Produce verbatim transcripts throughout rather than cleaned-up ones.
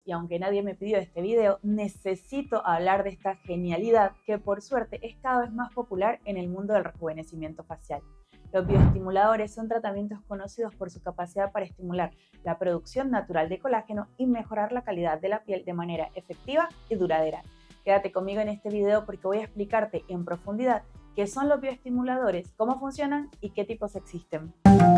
y aunque nadie me pidió este video, necesito hablar de esta genialidad que por suerte es cada vez más popular en el mundo del rejuvenecimiento facial. Los bioestimuladores son tratamientos conocidos por su capacidad para estimular la producción natural de colágeno y mejorar la calidad de la piel de manera efectiva y duradera. Quédate conmigo en este video porque voy a explicarte en profundidad qué son los bioestimuladores, cómo funcionan y qué tipos existen.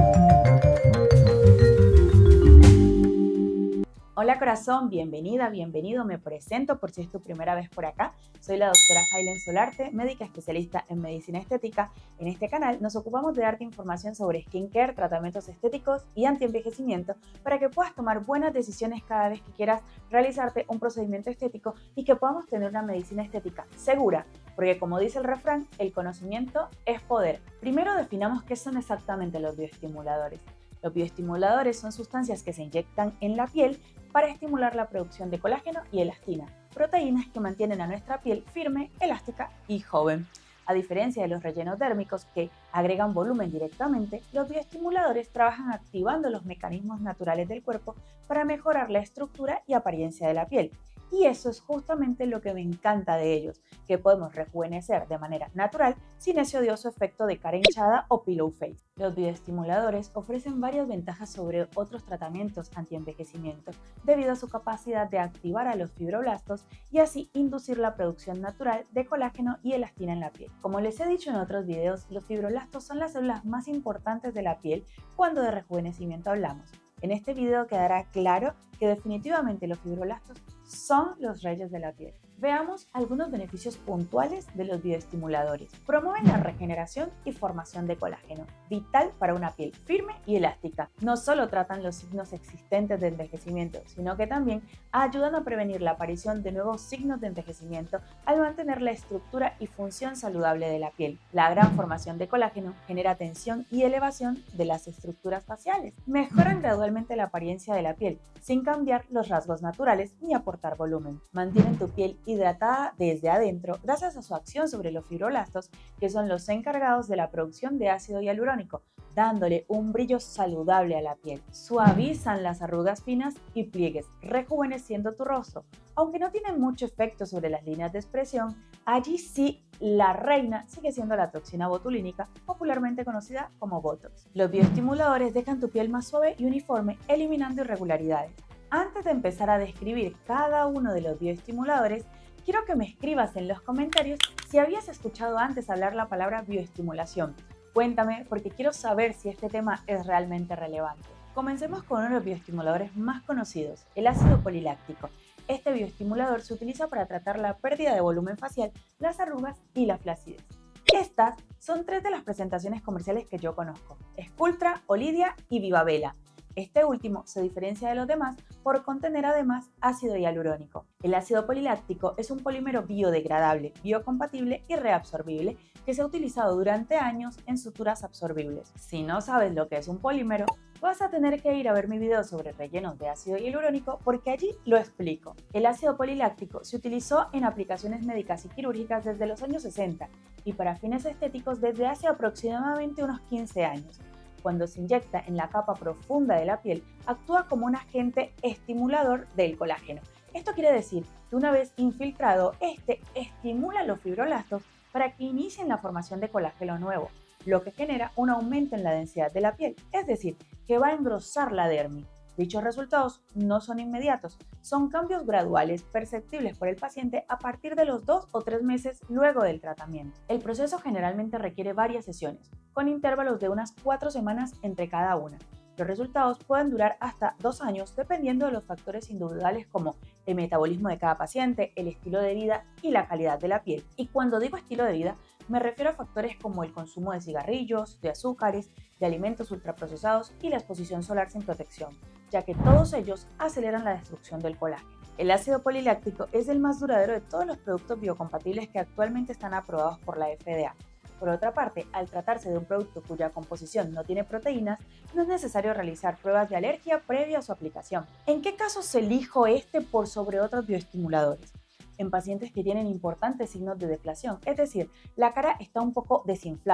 Hola corazón, bienvenida, bienvenido, me presento por si es tu primera vez por acá. Soy la doctora Jailen Solarte, médica especialista en medicina estética. En este canal nos ocupamos de darte información sobre skincare, tratamientos estéticos y antienvejecimiento para que puedas tomar buenas decisiones cada vez que quieras realizarte un procedimiento estético y que podamos tener una medicina estética segura, porque como dice el refrán, el conocimiento es poder. Primero definamos qué son exactamente los bioestimuladores. Los bioestimuladores son sustancias que se inyectan en la piel para estimular la producción de colágeno y elastina, proteínas que mantienen a nuestra piel firme, elástica y joven. A diferencia de los rellenos dérmicos que agregan volumen directamente, los bioestimuladores trabajan activando los mecanismos naturales del cuerpo para mejorar la estructura y apariencia de la piel. Y eso es justamente lo que me encanta de ellos, que podemos rejuvenecer de manera natural sin ese odioso efecto de cara hinchada o pillow face. Los bioestimuladores ofrecen varias ventajas sobre otros tratamientos antienvejecimiento debido a su capacidad de activar a los fibroblastos y así inducir la producción natural de colágeno y elastina en la piel. Como les he dicho en otros videos, los fibroblastos son las células más importantes de la piel cuando de rejuvenecimiento hablamos. En este video quedará claro que definitivamente los fibroblastos son los reyes de la piel. Veamos algunos beneficios puntuales de los bioestimuladores. Promueven la regeneración y formación de colágeno, vital para una piel firme y elástica. No solo tratan los signos existentes de envejecimiento, sino que también ayudan a prevenir la aparición de nuevos signos de envejecimiento al mantener la estructura y función saludable de la piel. La gran formación de colágeno genera tensión y elevación de las estructuras faciales. Mejoran gradualmente la apariencia de la piel, sin cambiar los rasgos naturales ni aportar volumen. Mantienen tu piel hidratada desde adentro gracias a su acción sobre los fibroblastos, que son los encargados de la producción de ácido hialurónico, dándole un brillo saludable a la piel. Suavizan las arrugas finas y pliegues, rejuveneciendo tu rostro. Aunque no tienen mucho efecto sobre las líneas de expresión, allí sí la reina sigue siendo la toxina botulínica, popularmente conocida como Botox. Los bioestimuladores dejan tu piel más suave y uniforme, eliminando irregularidades. Antes de empezar a describir cada uno de los bioestimuladores, quiero que me escribas en los comentarios si habías escuchado antes hablar la palabra bioestimulación. Cuéntame porque quiero saber si este tema es realmente relevante. Comencemos con uno de los bioestimuladores más conocidos, el ácido poliláctico. Este bioestimulador se utiliza para tratar la pérdida de volumen facial, las arrugas y la flacidez. Estas son tres de las presentaciones comerciales que yo conozco: Sculptra, Olidia y Vivabella. Este último se diferencia de los demás por contener además ácido hialurónico. El ácido poliláctico es un polímero biodegradable, biocompatible y reabsorbible que se ha utilizado durante años en suturas absorbibles. Si no sabes lo que es un polímero, vas a tener que ir a ver mi video sobre rellenos de ácido hialurónico porque allí lo explico. El ácido poliláctico se utilizó en aplicaciones médicas y quirúrgicas desde los años sesenta y para fines estéticos desde hace aproximadamente unos quince años. Cuando se inyecta en la capa profunda de la piel, actúa como un agente estimulador del colágeno. Esto quiere decir que una vez infiltrado, este estimula los fibroblastos para que inicien la formación de colágeno nuevo, lo que genera un aumento en la densidad de la piel, es decir, que va a engrosar la dermis. Dichos resultados no son inmediatos, son cambios graduales perceptibles por el paciente a partir de los dos o tres meses luego del tratamiento. El proceso generalmente requiere varias sesiones, con intervalos de unas cuatro semanas entre cada una. Los resultados pueden durar hasta dos años dependiendo de los factores individuales como el metabolismo de cada paciente, el estilo de vida y la calidad de la piel. Y cuando digo estilo de vida, me refiero a factores como el consumo de cigarrillos, de azúcares, de alimentos ultraprocesados y la exposición solar sin protección, ya que todos ellos aceleran la destrucción del colágeno. El ácido poliláctico es el más duradero de todos los productos biocompatibles que actualmente están aprobados por la F D A. Por otra parte, al tratarse de un producto cuya composición no tiene proteínas, no es necesario realizar pruebas de alergia previa a su aplicación. ¿En qué casos elijo este por sobre otros bioestimuladores? En pacientes que tienen importantes signos de deflación, es decir, la cara está un poco desinflada,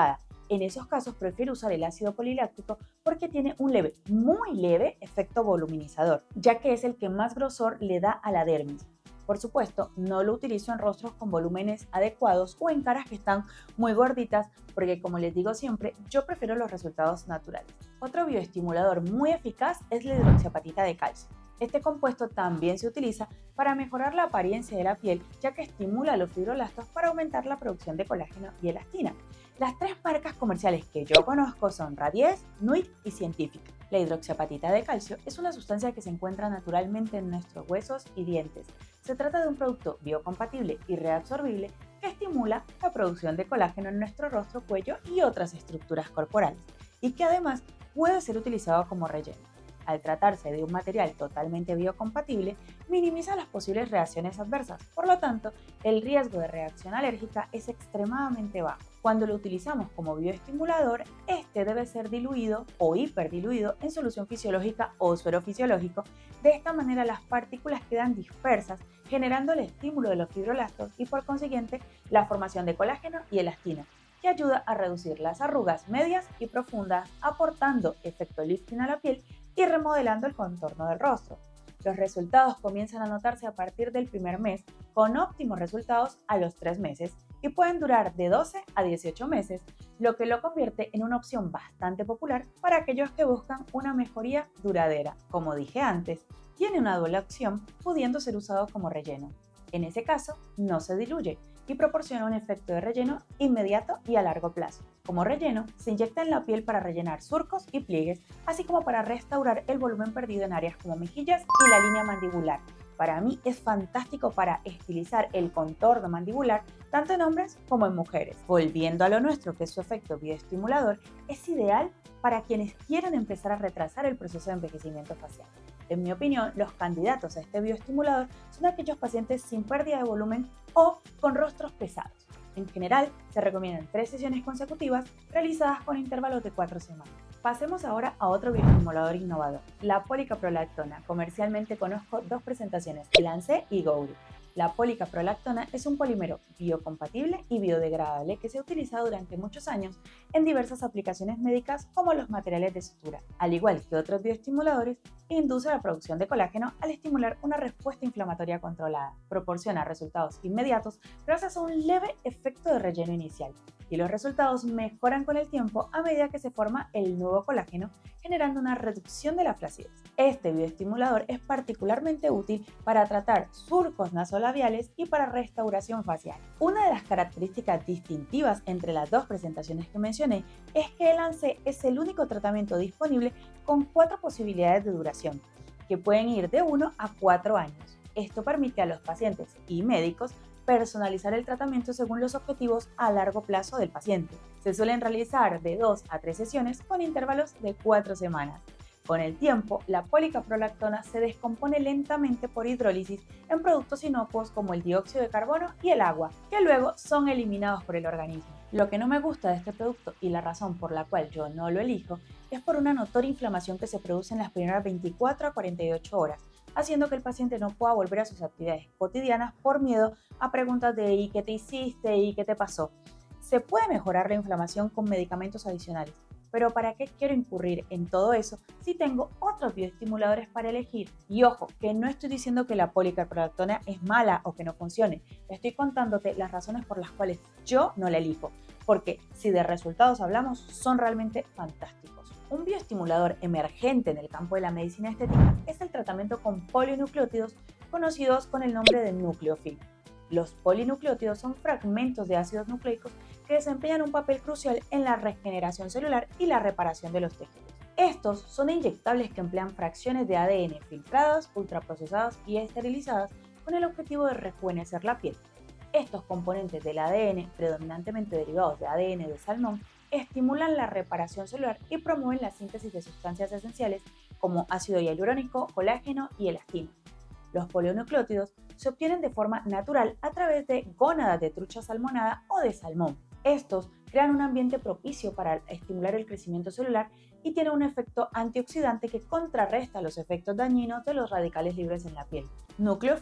En esos casos prefiero usar el ácido poliláctico porque tiene un leve, muy leve efecto voluminizador, ya que es el que más grosor le da a la dermis. Por supuesto, no lo utilizo en rostros con volúmenes adecuados o en caras que están muy gorditas porque, como les digo siempre, yo prefiero los resultados naturales. Otro bioestimulador muy eficaz es la hidroxiapatita de calcio. Este compuesto también se utiliza para mejorar la apariencia de la piel, ya que estimula los fibroblastos para aumentar la producción de colágeno y elastina. Las tres marcas comerciales que yo conozco son Radies, Nuit y Scientific. La hidroxiapatita de calcio es una sustancia que se encuentra naturalmente en nuestros huesos y dientes. Se trata de un producto biocompatible y reabsorbible que estimula la producción de colágeno en nuestro rostro, cuello y otras estructuras corporales, y que además puede ser utilizado como relleno. Al tratarse de un material totalmente biocompatible, minimiza las posibles reacciones adversas. Por lo tanto, el riesgo de reacción alérgica es extremadamente bajo. Cuando lo utilizamos como bioestimulador, este debe ser diluido o hiperdiluido en solución fisiológica o suero fisiológico. De esta manera, las partículas quedan dispersas, generando el estímulo de los fibroblastos y, por consiguiente, la formación de colágeno y elastina, que ayuda a reducir las arrugas medias y profundas, aportando efecto lifting a la piel y remodelando el contorno del rostro. Los resultados comienzan a notarse a partir del primer mes, con óptimos resultados a los tres meses, y pueden durar de doce a dieciocho meses, lo que lo convierte en una opción bastante popular para aquellos que buscan una mejoría duradera. Como dije antes, tiene una doble acción, pudiendo ser usado como relleno. En ese caso, no se diluye y proporciona un efecto de relleno inmediato y a largo plazo. Como relleno, se inyecta en la piel para rellenar surcos y pliegues, así como para restaurar el volumen perdido en áreas como mejillas y la línea mandibular. Para mí es fantástico para estilizar el contorno mandibular tanto en hombres como en mujeres. Volviendo a lo nuestro, que es su efecto bioestimulador, es ideal para quienes quieren empezar a retrasar el proceso de envejecimiento facial. En mi opinión, los candidatos a este bioestimulador son aquellos pacientes sin pérdida de volumen o con rostros pesados. En general, se recomiendan tres sesiones consecutivas realizadas con intervalos de cuatro semanas. Pasemos ahora a otro bioestimulador innovador, la policaprolactona. Comercialmente conozco dos presentaciones, Lancet y Gouri. La policaprolactona es un polímero biocompatible y biodegradable que se ha utilizado durante muchos años en diversas aplicaciones médicas como los materiales de sutura. Al igual que otros bioestimuladores, induce la producción de colágeno al estimular una respuesta inflamatoria controlada. Proporciona resultados inmediatos gracias a un leve efecto de relleno inicial, y los resultados mejoran con el tiempo a medida que se forma el nuevo colágeno, generando una reducción de la flacidez. Este bioestimulador es particularmente útil para tratar surcos nasolabiales y para restauración facial. Una de las características distintivas entre las dos presentaciones que mencioné es que el Lancet es el único tratamiento disponible con cuatro posibilidades de duración, que pueden ir de uno a cuatro años. Esto permite a los pacientes y médicos personalizar el tratamiento según los objetivos a largo plazo del paciente. Se suelen realizar de dos a tres sesiones con intervalos de cuatro semanas. Con el tiempo, la policaprolactona se descompone lentamente por hidrólisis en productos inocuos como el dióxido de carbono y el agua, que luego son eliminados por el organismo. Lo que no me gusta de este producto y la razón por la cual yo no lo elijo es por una notoria inflamación que se produce en las primeras veinticuatro a cuarenta y ocho horas, haciendo que el paciente no pueda volver a sus actividades cotidianas por miedo a preguntas de ¿y qué te hiciste? ¿Y qué te pasó? Se puede mejorar la inflamación con medicamentos adicionales, pero ¿para qué quiero incurrir en todo eso si tengo otros bioestimuladores para elegir? Y ojo, que no estoy diciendo que la policaprolactona es mala o que no funcione, estoy contándote las razones por las cuales yo no la elijo, porque si de resultados hablamos, son realmente fantásticos. Un bioestimulador emergente en el campo de la medicina estética es el tratamiento con polinucleótidos, conocidos con el nombre de nucleofil. Los polinucleótidos son fragmentos de ácidos nucleicos que desempeñan un papel crucial en la regeneración celular y la reparación de los tejidos. Estos son inyectables que emplean fracciones de A D N filtradas, ultraprocesadas y esterilizadas con el objetivo de rejuvenecer la piel. Estos componentes del A D N, predominantemente derivados de A D N de salmón, estimulan la reparación celular y promueven la síntesis de sustancias esenciales como ácido hialurónico, colágeno y elastina. Los polinucleótidos se obtienen de forma natural a través de gónadas de trucha salmonada o de salmón. Estos crean un ambiente propicio para estimular el crecimiento celular y tienen un efecto antioxidante que contrarresta los efectos dañinos de los radicales libres en la piel. Nucleofil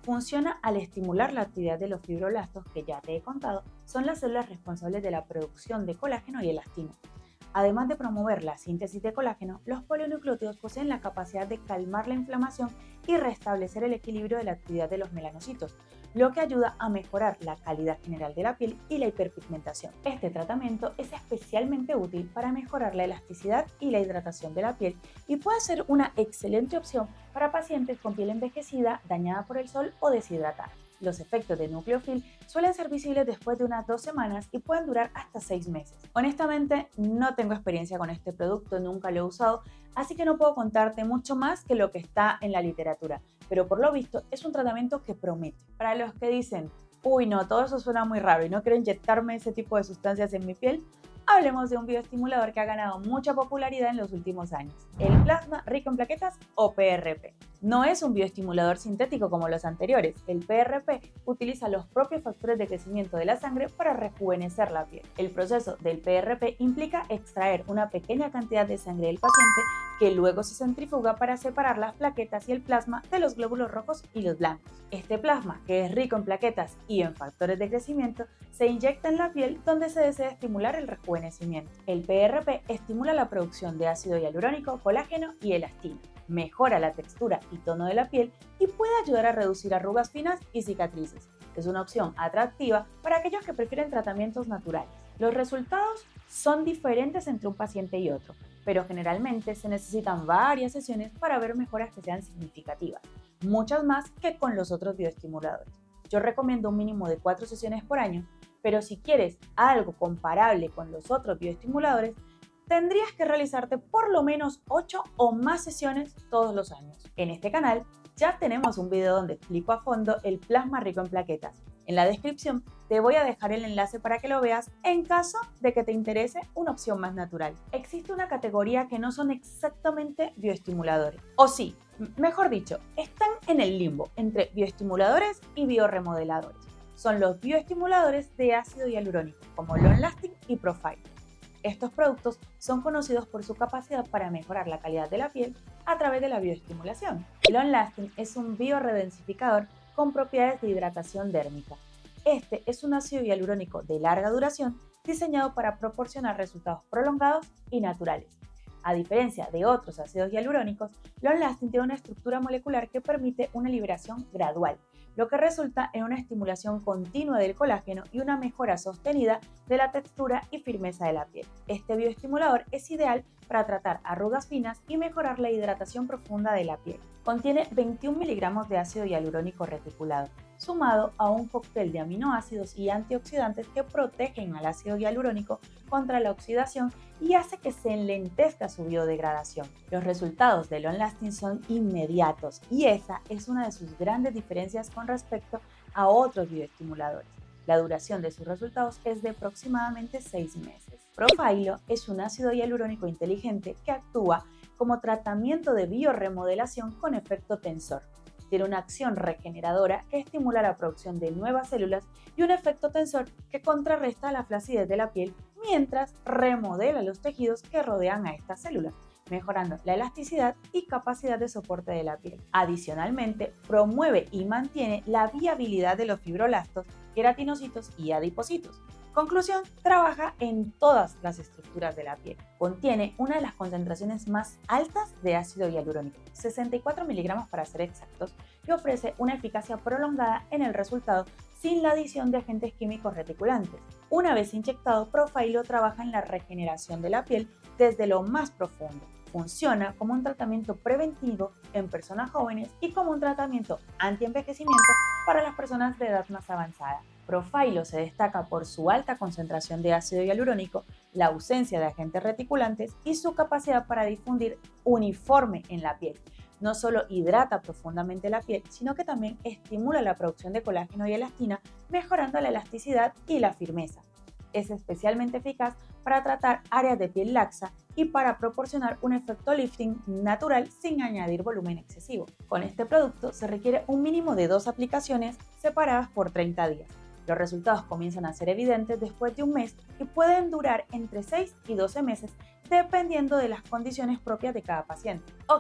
Funciona al estimular la actividad de los fibroblastos que ya te he contado, son las células responsables de la producción de colágeno y elastina. Además de promover la síntesis de colágeno, los polinucleótidos poseen la capacidad de calmar la inflamación y restablecer el equilibrio de la actividad de los melanocitos, lo que ayuda a mejorar la calidad general de la piel y la hiperpigmentación. Este tratamiento es especialmente útil para mejorar la elasticidad y la hidratación de la piel y puede ser una excelente opción para pacientes con piel envejecida, dañada por el sol o deshidratada. Los efectos de Nucleofil suelen ser visibles después de unas dos semanas y pueden durar hasta seis meses. Honestamente, no tengo experiencia con este producto, nunca lo he usado, así que no puedo contarte mucho más que lo que está en la literatura, pero por lo visto es un tratamiento que promete. Para los que dicen, uy no, todo eso suena muy raro y no quiero inyectarme ese tipo de sustancias en mi piel, hablemos de un bioestimulador que ha ganado mucha popularidad en los últimos años, el plasma rico en plaquetas o P R P. No es un bioestimulador sintético como los anteriores, el P R P utiliza los propios factores de crecimiento de la sangre para rejuvenecer la piel. El proceso del P R P implica extraer una pequeña cantidad de sangre del paciente que luego se centrifuga para separar las plaquetas y el plasma de los glóbulos rojos y los blancos. Este plasma, que es rico en plaquetas y en factores de crecimiento, se inyecta en la piel donde se desea estimular el rejuvenecimiento. El P R P estimula la producción de ácido hialurónico, colágeno y elastina, mejora la textura y tono de la piel y puede ayudar a reducir arrugas finas y cicatrices. Es una opción atractiva para aquellos que prefieren tratamientos naturales. Los resultados son diferentes entre un paciente y otro, pero generalmente se necesitan varias sesiones para ver mejoras que sean significativas, muchas más que con los otros bioestimuladores. Yo recomiendo un mínimo de cuatro sesiones por año, pero si quieres algo comparable con los otros bioestimuladores, tendrías que realizarte por lo menos ocho o más sesiones todos los años. En este canal ya tenemos un video donde explico a fondo el plasma rico en plaquetas. En la descripción te voy a dejar el enlace para que lo veas en caso de que te interese una opción más natural. Existe una categoría que no son exactamente bioestimuladores, o sí, mejor dicho, están en el limbo entre bioestimuladores y bioremodeladores. Son los bioestimuladores de ácido hialurónico como Long Lasting y Profhilo. Estos productos son conocidos por su capacidad para mejorar la calidad de la piel a través de la bioestimulación. Long Lasting es un bioredensificador con propiedades de hidratación dérmica. Este es un ácido hialurónico de larga duración diseñado para proporcionar resultados prolongados y naturales. A diferencia de otros ácidos hialurónicos, Long Lasting tiene una estructura molecular que permite una liberación gradual, lo que resulta en una estimulación continua del colágeno y una mejora sostenida de la textura y firmeza de la piel. Este bioestimulador es ideal para tratar arrugas finas y mejorar la hidratación profunda de la piel. Contiene veintiún miligramos de ácido hialurónico reticulado, sumado a un cóctel de aminoácidos y antioxidantes que protegen al ácido hialurónico contra la oxidación y hace que se enlentezca su biodegradación. Los resultados de Long Lasting son inmediatos y esa es una de sus grandes diferencias con respecto a otros bioestimuladores. La duración de sus resultados es de aproximadamente seis meses. Profhilo es un ácido hialurónico inteligente que actúa como tratamiento de bioremodelación con efecto tensor. Tiene una acción regeneradora que estimula la producción de nuevas células y un efecto tensor que contrarresta la flacidez de la piel mientras remodela los tejidos que rodean a estas células, mejorando la elasticidad y capacidad de soporte de la piel. Adicionalmente, promueve y mantiene la viabilidad de los fibroblastos, queratinocitos y adipocitos. Conclusión, trabaja en todas las estructuras de la piel. Contiene una de las concentraciones más altas de ácido hialurónico, sesenta y cuatro miligramos para ser exactos, y ofrece una eficacia prolongada en el resultado sin la adición de agentes químicos reticulantes. Una vez inyectado, Profhilo trabaja en la regeneración de la piel desde lo más profundo. Funciona como un tratamiento preventivo en personas jóvenes y como un tratamiento anti-envejecimiento para las personas de edad más avanzada. Profhilo se destaca por su alta concentración de ácido hialurónico, la ausencia de agentes reticulantes y su capacidad para difundir uniforme en la piel. No solo hidrata profundamente la piel, sino que también estimula la producción de colágeno y elastina, mejorando la elasticidad y la firmeza. Es especialmente eficaz para tratar áreas de piel laxa y para proporcionar un efecto lifting natural sin añadir volumen excesivo. Con este producto se requiere un mínimo de dos aplicaciones separadas por treinta días. Los resultados comienzan a ser evidentes después de un mes y pueden durar entre seis y doce meses dependiendo de las condiciones propias de cada paciente. Ok,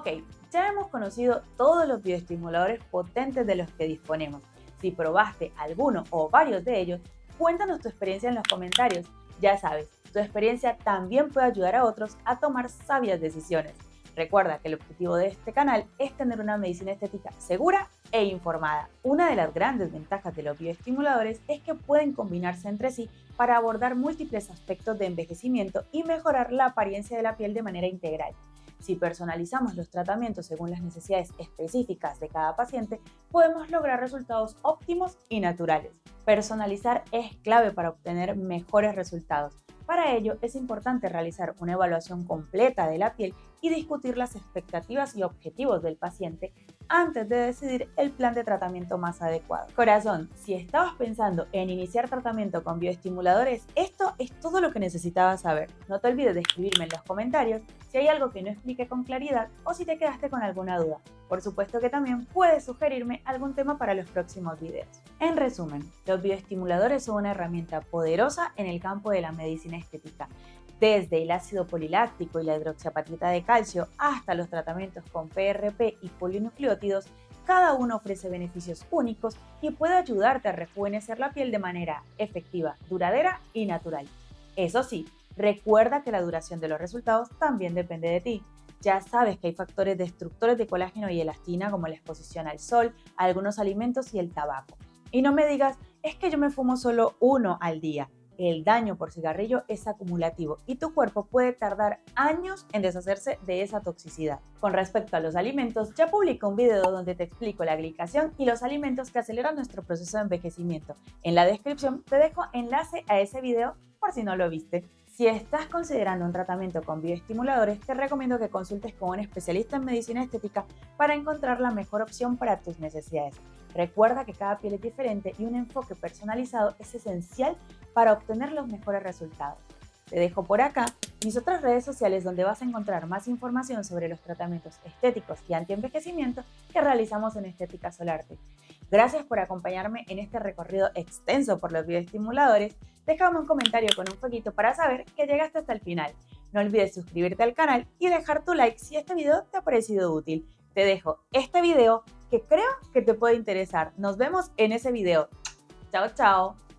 Ya hemos conocido todos los bioestimuladores potentes de los que disponemos. Si probaste alguno o varios de ellos, cuéntanos tu experiencia en los comentarios. Ya sabes, tu experiencia también puede ayudar a otros a tomar sabias decisiones. Recuerda que el objetivo de este canal es tener una medicina estética segura e informada. Una de las grandes ventajas de los bioestimuladores es que pueden combinarse entre sí para abordar múltiples aspectos de envejecimiento y mejorar la apariencia de la piel de manera integral. Si personalizamos los tratamientos según las necesidades específicas de cada paciente, podemos lograr resultados óptimos y naturales. Personalizar es clave para obtener mejores resultados. Para ello, es importante realizar una evaluación completa de la piel y discutir las expectativas y objetivos del paciente antes de decidir el plan de tratamiento más adecuado. Corazón, si estabas pensando en iniciar tratamiento con bioestimuladores, esto es todo lo que necesitabas saber. No te olvides de escribirme en los comentarios si hay algo que no explique con claridad o si te quedaste con alguna duda. Por supuesto que también puedes sugerirme algún tema para los próximos videos. En resumen, los bioestimuladores son una herramienta poderosa en el campo de la medicina estética. Desde el ácido poliláctico y la hidroxiapatita de calcio hasta los tratamientos con P R P y polinucleótidos, cada uno ofrece beneficios únicos y puede ayudarte a rejuvenecer la piel de manera efectiva, duradera y natural. Eso sí, recuerda que la duración de los resultados también depende de ti. Ya sabes que hay factores destructores de colágeno y elastina como la exposición al sol, algunos alimentos y el tabaco. Y no me digas, es que yo me fumo solo uno al día. El daño por cigarrillo es acumulativo y tu cuerpo puede tardar años en deshacerse de esa toxicidad. Con respecto a los alimentos, ya publiqué un video donde te explico la glicación y los alimentos que aceleran nuestro proceso de envejecimiento. En la descripción te dejo enlace a ese video por si no lo viste. Si estás considerando un tratamiento con bioestimuladores, te recomiendo que consultes con un especialista en medicina estética para encontrar la mejor opción para tus necesidades. Recuerda que cada piel es diferente y un enfoque personalizado es esencial para obtener los mejores resultados. Te dejo por acá mis otras redes sociales donde vas a encontrar más información sobre los tratamientos estéticos y antienvejecimiento que realizamos en Estética Solarte. Gracias por acompañarme en este recorrido extenso por los bioestimuladores. Déjame un comentario con un fueguito para saber que llegaste hasta el final. No olvides suscribirte al canal y dejar tu like si este video te ha parecido útil. Te dejo este video que creo que te puede interesar. Nos vemos en ese video. Chao, chao.